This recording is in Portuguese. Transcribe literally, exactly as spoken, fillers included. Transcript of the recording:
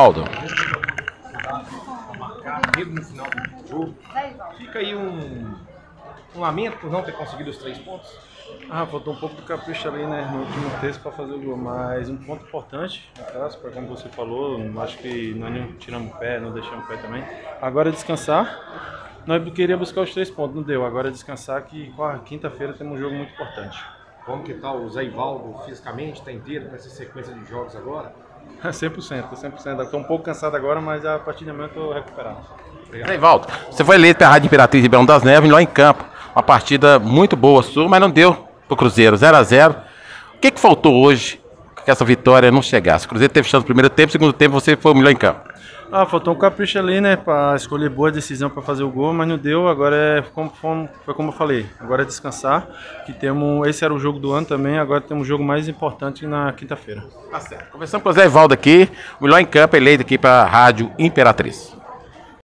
Aldo. No final do jogo, fica aí um, um lamento por não ter conseguido os três pontos. Ah, faltou um pouco do capricho ali, né, no último terço para fazer o gol, mas um ponto importante, no caso, como você falou, acho que nós não tiramos o pé, não deixamos o pé também. Agora é descansar, nós queríamos buscar os três pontos, não deu, agora é descansar que quinta-feira temos um jogo muito importante. Como que tá o Zé Ivaldo fisicamente, está inteiro com essa sequência de jogos agora? cem por cento, cem por cento, estou um pouco cansado agora, mas a partir de amanhã estou recuperado. Zé Ivaldo, você foi eleito pela Rádio Imperatriz de Ribeirão das Neves, lá em campo. Uma partida muito boa sua, mas não deu pro Cruzeiro, zero a zero. O que que faltou hoje que essa vitória não chegasse? O Cruzeiro teve chance no primeiro tempo, no segundo tempo você foi o melhor em campo. Ah, faltou um capricho ali, né, para escolher boa decisão para fazer o gol, mas não deu. Agora é como, foi como eu falei, agora é descansar, que temos, esse era o jogo do ano também, agora temos um jogo mais importante na quinta-feira. Tá certo. Conversamos com o Zé Ivaldo aqui, o melhor em campo eleito aqui para a Rádio Imperatriz.